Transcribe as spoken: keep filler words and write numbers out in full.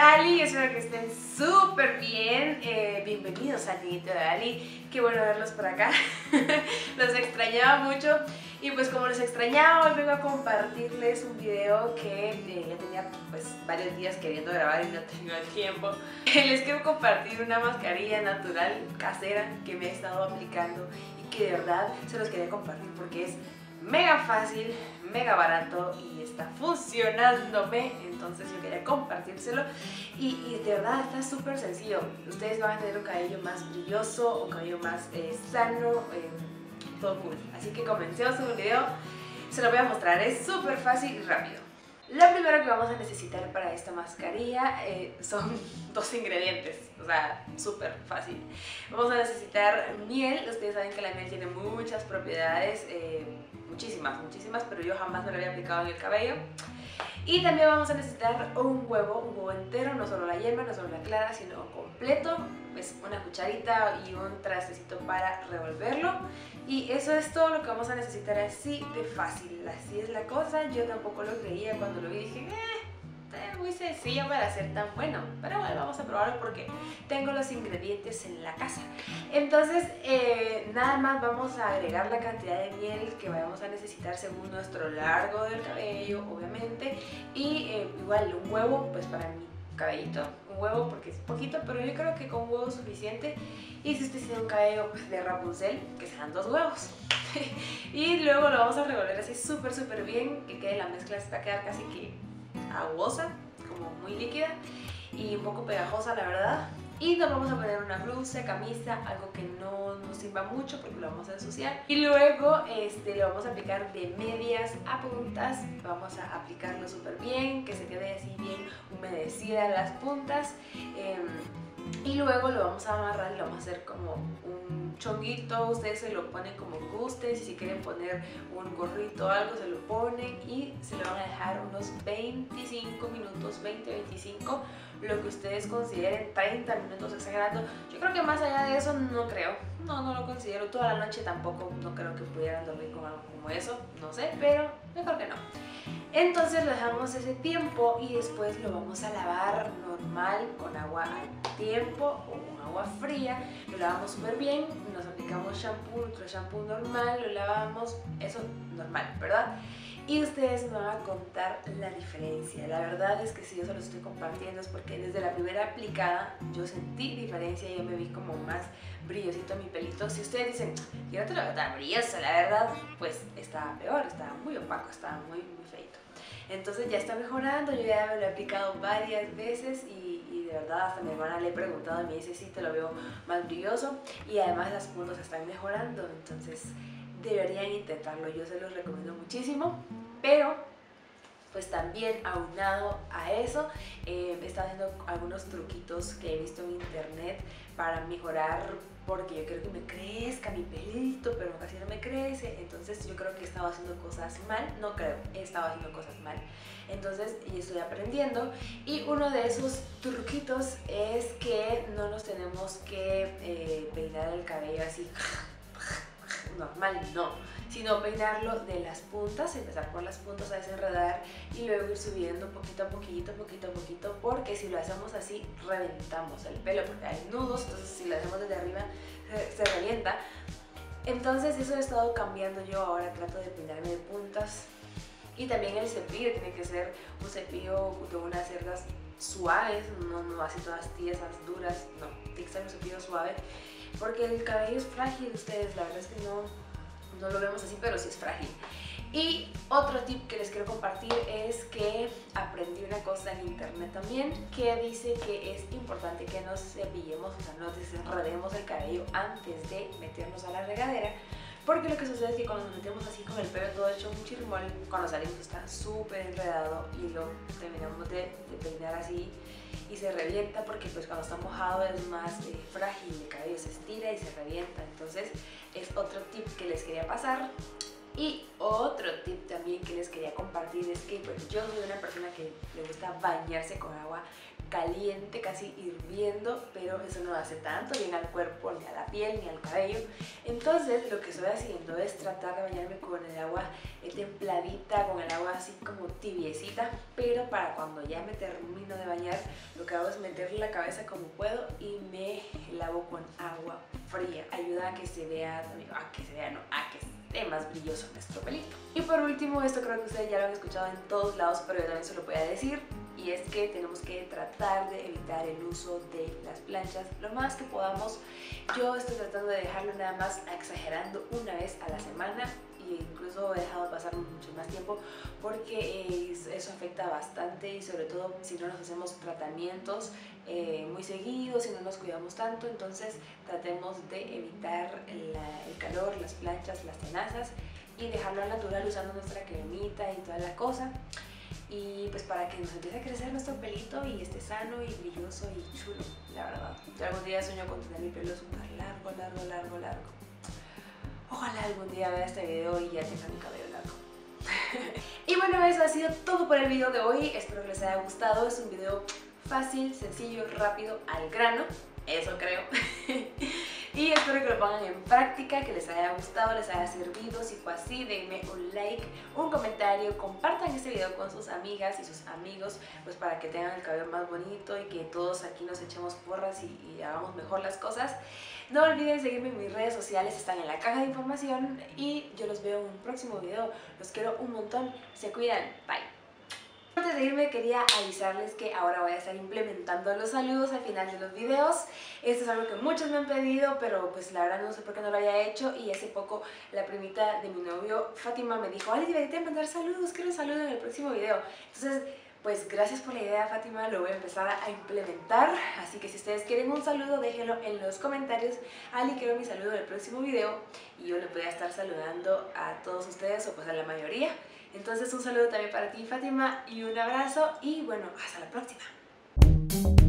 Ali? Espero que estén súper bien. Eh, bienvenidos al Niñito de Ali. Qué bueno verlos por acá. Los extrañaba mucho. Y pues como los extrañaba, hoy vengo a compartirles un video que eh, ya tenía pues varios días queriendo grabar y no tenía el tiempo. Les quiero compartir una mascarilla natural, casera, que me he estado aplicando y que de verdad se los quería compartir porque es mega fácil, mega barato y está funcionándome. Entonces yo quería compartírselo y, y de verdad está súper sencillo. Ustedes van a tener un cabello más brilloso, un cabello más eh, sano, eh, todo cool. Así que comencemos con el video, se lo voy a mostrar, es súper fácil y rápido. Lo primero que vamos a necesitar para esta mascarilla eh, son dos ingredientes, o sea, súper fácil. Vamos a necesitar miel. Ustedes saben que la miel tiene muchas propiedades, eh, muchísimas, muchísimas, pero yo jamás me lo había aplicado en el cabello. Y también vamos a necesitar un huevo, un huevo entero, no solo la yema, no solo la clara, sino completo. Es una cucharita y un trastecito para revolverlo. Y eso es todo lo que vamos a necesitar, así de fácil. Así es la cosa. Yo tampoco lo creía cuando lo vi, dije, eh, es muy sencillo para ser tan bueno. Pero bueno, vamos a probarlo porque tengo los ingredientes en la casa. Entonces, eh, nada más vamos a agregar la cantidad de miel que vayamos a necesitar según nuestro largo del cabello, obviamente. Y eh, igual un huevo, pues para mi cabellito, un huevo porque es poquito, pero yo creo que con un huevo es suficiente. Y si usted tiene un cabello pues, de Rapunzel, que sean dos huevos. Y luego lo vamos a revolver así súper súper bien, que quede la mezcla, se va a quedar casi que aguosa, como muy líquida y un poco pegajosa, la verdad. Y nos vamos a poner una blusa, camisa, algo que no nos sirva mucho porque lo vamos a ensuciar. Y luego este, lo vamos a aplicar de medias a puntas. Vamos a aplicarlo súper bien, que se quede así bien humedecida las puntas. Eh, y luego lo vamos a amarrar y lo vamos a hacer como un chonguito. Ustedes se lo ponen como gusten. Si quieren poner un gorrito o algo, se lo ponen y se lo van a dejar unos veinticinco minutos, veinte, veinticinco, lo que ustedes consideren, treinta minutos exagerando. Yo creo que más allá de eso no creo, no, no lo considero. Toda la noche tampoco, no creo que pudieran dormir con algo como eso, no sé, pero yo creo que no. Entonces lo dejamos ese tiempo y después lo vamos a lavar normal con agua al tiempo o con agua fría. Lo lavamos súper bien, nos aplicamos shampoo, nuestro shampoo normal, lo lavamos, eso normal, ¿verdad? Y ustedes me van a contar la diferencia. La verdad es que si yo se lo estoy compartiendo es porque desde la primera aplicada yo sentí diferencia, yo me vi como más brillosito mi pelito. Si ustedes dicen, yo no te lo veo tan brilloso, la verdad, pues estaba peor, estaba muy opaco, estaba muy, muy feito. Entonces ya está mejorando, yo ya me lo he aplicado varias veces y, y de verdad hasta mi hermana le he preguntado y me dice, sí, te lo veo más brilloso y además las puntas están mejorando, entonces deberían intentarlo, yo se los recomiendo muchísimo. Pero pues también aunado a eso eh, he estado haciendo algunos truquitos que he visto en internet para mejorar, porque yo quiero que me crezca mi pelito, pero casi no me crece. Entonces yo creo que he estado haciendo cosas mal, no creo, he estado haciendo cosas mal. Entonces y estoy aprendiendo y uno de esos truquitos es que no nos tenemos que eh, peinar el cabello así normal, no, sino peinarlo de las puntas, empezar por las puntas a desenredar y luego ir subiendo poquito a poquito, poquito a poquito, porque si lo hacemos así reventamos el pelo porque hay nudos, entonces si lo hacemos desde arriba se, se revienta. Entonces eso he estado cambiando yo, ahora trato de peinarme de puntas. Y también el cepillo tiene que ser un cepillo de unas cerdas suaves, no, no así todas tiesas, duras, no, tiene que ser un cepillo suave porque el cabello es frágil, ustedes, la verdad es que no, no lo vemos así, pero sí es frágil. Y otro tip que les quiero compartir es que aprendí una cosa en internet también que dice que es importante que nos cepillemos, o sea, nos desenredemos el cabello antes de meternos a la regadera, porque lo que sucede es que cuando nos metemos así con el pelo todo hecho un chirmol, cuando salimos está súper enredado y lo terminamos de, de peinar así y se revienta, porque pues cuando está mojado es más eh, frágil, el cabello se estira y se revienta. Entonces es otro tip que les quería pasar. Y otro tip también que les quería compartir es que pues, yo soy una persona que le gusta bañarse con agua caliente, casi hirviendo, pero eso no hace tanto bien al cuerpo, ni a la piel, ni al cabello. Entonces lo que estoy haciendo es tratar de bañarme con el agua templadita, con el agua así como tibiecita, pero para cuando ya me termino de bañar, lo que hago es meterle la cabeza como puedo y me lavo con agua fría. Ayuda a que se vea, a que se vea, no, a que esté más brilloso nuestro pelito. Y por último, esto creo que ustedes ya lo han escuchado en todos lados, pero yo también se lo voy a decir, y es que tenemos que tratar de evitar el uso de las planchas lo más que podamos. Yo estoy tratando de dejarlo nada más exagerando una vez a la semana, e incluso he dejado pasar mucho más tiempo porque eso afecta bastante, y sobre todo si no nos hacemos tratamientos eh, muy seguidos, si no nos cuidamos tanto. Entonces tratemos de evitar la, el calor, las planchas, las tenazas, y dejarlo al natural usando nuestra cremita y toda la cosa. Y pues para que nos empiece a crecer nuestro pelito y esté sano y brilloso y chulo, la verdad. Yo algún día sueño con tener mi pelo súper largo, largo, largo, largo. Ojalá algún día vea este video y ya tenga mi cabello largo. Y bueno, eso ha sido todo por el video de hoy. Espero que les haya gustado. Es un video fácil, sencillo, rápido, al grano. Eso creo. Y espero que lo pongan en práctica, que les haya gustado, les haya servido. Si fue así, denme un like, un comentario, compartan este video con sus amigas y sus amigos, pues para que tengan el cabello más bonito y que todos aquí nos echemos porras y, y hagamos mejor las cosas. No olviden seguirme en mis redes sociales, están en la caja de información, y yo los veo en un próximo video. Los quiero un montón, se cuidan, bye. Antes de irme quería avisarles que ahora voy a estar implementando los saludos al final de los videos. Esto es algo que muchos me han pedido, pero pues la verdad no sé por qué no lo había hecho, y hace poco la primita de mi novio, Fátima, me dijo: "Ay, deberías mandar saludos, quiero un saludo en el próximo video". Entonces, pues gracias por la idea, Fátima, lo voy a empezar a implementar. Así que si ustedes quieren un saludo, déjenlo en los comentarios. Ali, quiero mi saludo en el próximo video, y yo les voy a estar saludando a todos ustedes, o pues a la mayoría. Entonces un saludo también para ti, Fátima, y un abrazo, y bueno, hasta la próxima.